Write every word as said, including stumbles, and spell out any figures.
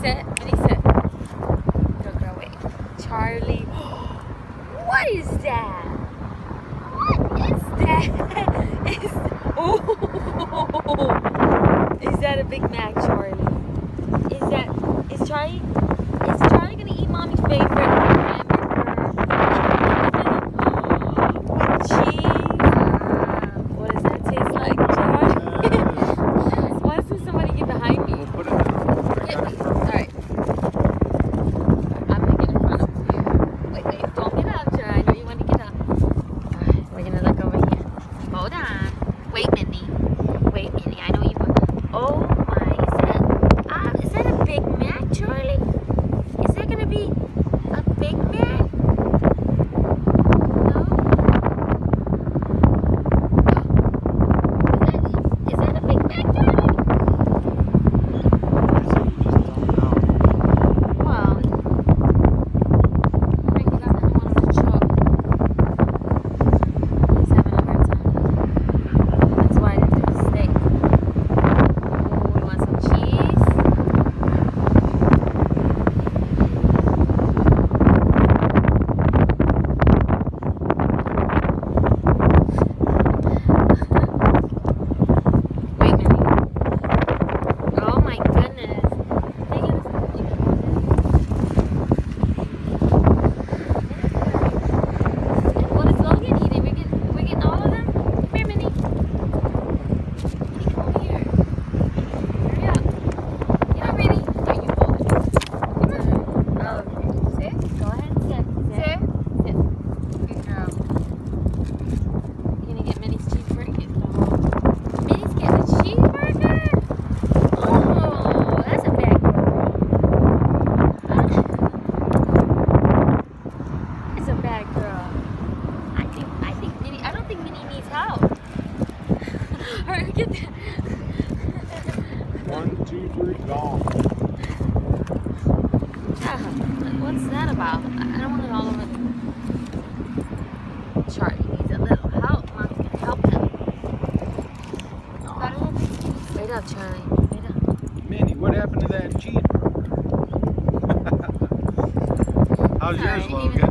sit. Minnie, sit. Go, girl, wait. Charlie. What is that? What is that? Is, oh, is that a Big Mac, Charlie? Is that, is Charlie, is Charlie gonna eat Mommy's favorite hamburger with cheese? What does that taste like, Charlie? Why doesn't somebody get behind me? We'll put it in. Get me. Alright. I'm gonna get in front of you. Wait, wait, don't get up, Charlie. I know you want to get up. Alright, we're gonna look over here. Hold on. Wait, Minnie. Wait, Minnie. I know you want. Oh my, is that, uh, is that a Big Mac, Charlie? Is that gonna be a Big Mac? No? Is that, is that a Big Mac, Charlie? Well, Frank, you got that one on the truck. He's having a hard time. That's why I didn't do the steak. Oh, we want some cheese. Wait a minute. Oh my goodness. Take it. And what is Logan eating? We're getting, we're getting all of them? Come here, Minnie. Minnie, come over here. Hurry up. Get up, Minnie. Are you holding it? Come on. Oh, sit. Go ahead and sit. Sit. Sit. Good girl. You're gonna get Minnie's cheeseburger? Get the whole. Minnie's getting a cheeseburger? Oh, that's a bad girl. It's a bad girl. I think, I think Minnie, I don't think Minnie needs help. Alright, get that. One, two, three, gone. Ah, what's that about? I I don't want it all over the... Charlie needs a little help. Mom's gonna help him. Wait up, Charlie. Wait up. Minnie, what happened to that cheeseburger? How's Sorry, yours, even- Logan?